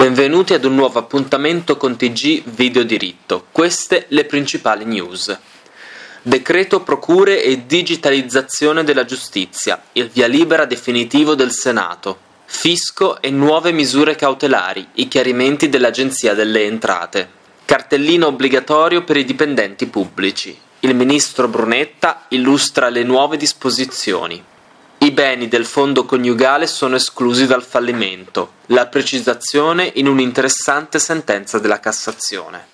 Benvenuti ad un nuovo appuntamento con TG Video Diritto. Queste le principali news. Decreto procure e digitalizzazione della giustizia, il via libera definitivo del Senato. Fisco e nuove misure cautelari, i chiarimenti dell'Agenzia delle Entrate. Cartellino obbligatorio per i dipendenti pubblici. Il ministro Brunetta illustra le nuove disposizioni. I beni del fondo coniugale sono esclusi dal fallimento. La precisazione in un'interessante sentenza della Cassazione.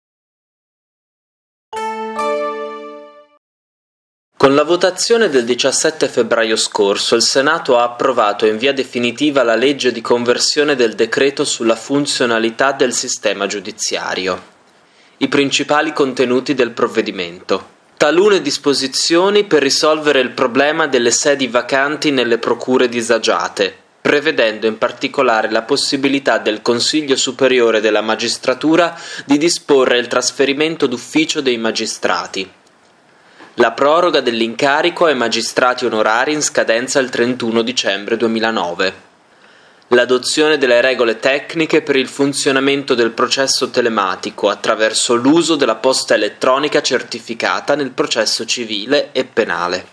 Con la votazione del 17 febbraio scorso, il Senato ha approvato in via definitiva la legge di conversione del decreto sulla funzionalità del sistema giudiziario. I principali contenuti del provvedimento. Talune disposizioni per risolvere il problema delle sedi vacanti nelle procure disagiate, prevedendo in particolare la possibilità del Consiglio Superiore della Magistratura di disporre il trasferimento d'ufficio dei magistrati. La proroga dell'incarico ai magistrati onorari in scadenza il 31 dicembre 2009. L'adozione delle regole tecniche per il funzionamento del processo telematico attraverso l'uso della posta elettronica certificata nel processo civile e penale.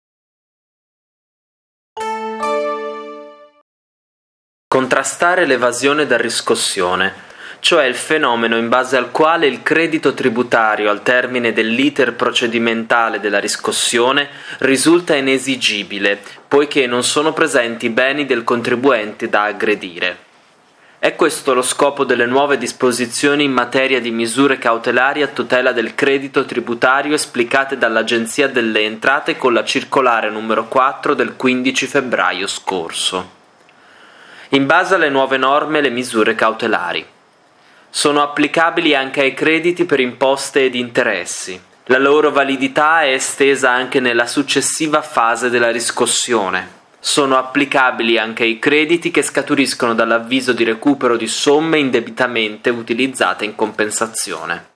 Contrastare l'evasione da riscossione, cioè il fenomeno in base al quale il credito tributario al termine dell'iter procedimentale della riscossione risulta inesigibile, poiché non sono presenti beni del contribuente da aggredire. È questo lo scopo delle nuove disposizioni in materia di misure cautelari a tutela del credito tributario esplicate dall'Agenzia delle Entrate con la circolare numero 4 del 15 febbraio scorso. In base alle nuove norme, le misure cautelari sono applicabili anche ai crediti per imposte ed interessi. La loro validità è estesa anche nella successiva fase della riscossione. Sono applicabili anche ai crediti che scaturiscono dall'avviso di recupero di somme indebitamente utilizzate in compensazione.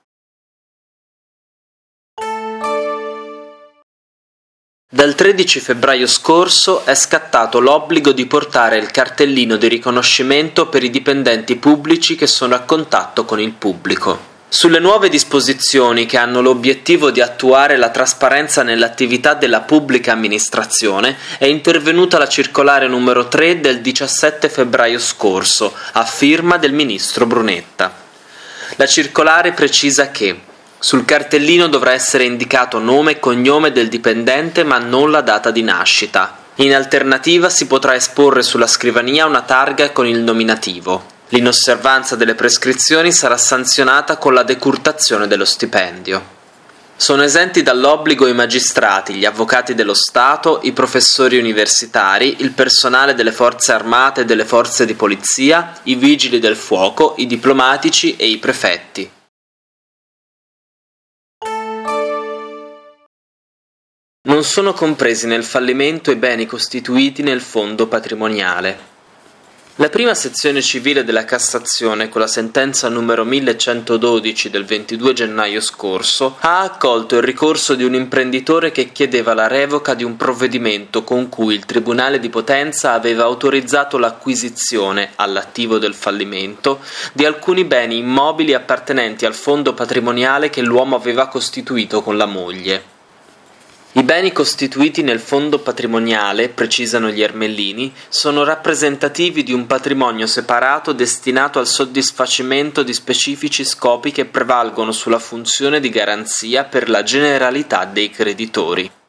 Dal 13 febbraio scorso è scattato l'obbligo di portare il cartellino di riconoscimento per i dipendenti pubblici che sono a contatto con il pubblico. Sulle nuove disposizioni che hanno l'obiettivo di attuare la trasparenza nell'attività della pubblica amministrazione è intervenuta la circolare numero 3 del 17 febbraio scorso, a firma del ministro Brunetta. La circolare precisa che sul cartellino dovrà essere indicato nome e cognome del dipendente ma non la data di nascita. In alternativa si potrà esporre sulla scrivania una targa con il nominativo. L'inosservanza delle prescrizioni sarà sanzionata con la decurtazione dello stipendio. Sono esenti dall'obbligo i magistrati, gli avvocati dello Stato, i professori universitari, il personale delle forze armate e delle forze di polizia, i vigili del fuoco, i diplomatici e i prefetti. Non sono compresi nel fallimento i beni costituiti nel fondo patrimoniale. La prima sezione civile della Cassazione, con la sentenza numero 1112 del 22 gennaio scorso, ha accolto il ricorso di un imprenditore che chiedeva la revoca di un provvedimento con cui il Tribunale di Potenza aveva autorizzato l'acquisizione, all'attivo del fallimento, di alcuni beni immobili appartenenti al fondo patrimoniale che l'uomo aveva costituito con la moglie. I beni costituiti nel fondo patrimoniale, precisano gli Ermellini, sono rappresentativi di un patrimonio separato destinato al soddisfacimento di specifici scopi che prevalgono sulla funzione di garanzia per la generalità dei creditori.